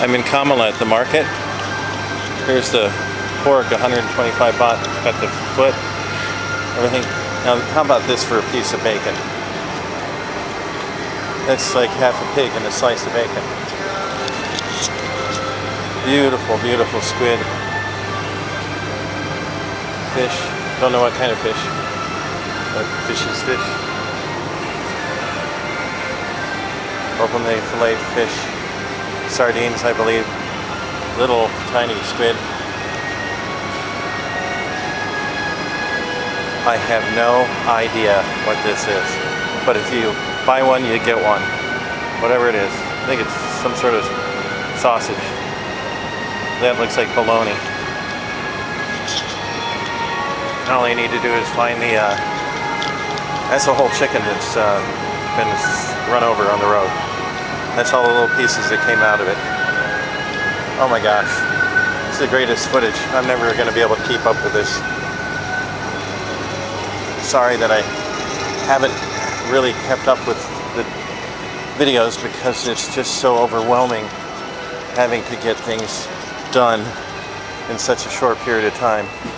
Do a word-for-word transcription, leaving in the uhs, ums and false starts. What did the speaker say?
I'm in Kamala at the market. Here's the pork, one hundred twenty-five baht. Got the foot, everything. Now, how about this for a piece of bacon? It's like half a pig and a slice of bacon. Beautiful, beautiful squid. Fish. Don't know what kind of fish. But fish is fish. Openly filleted fish. Sardines, I believe. Little tiny squid. I have no idea what this is. But if you buy one, you get one. Whatever it is. I think it's some sort of sausage. That looks like bologna. All you need to do is find the, uh, that's a whole chicken that's uh, been run over on the road. That's all the little pieces that came out of it. Oh my gosh. It's the greatest footage. I'm never going to be able to keep up with this. Sorry that I haven't really kept up with the videos because it's just so overwhelming having to get things done in such a short period of time.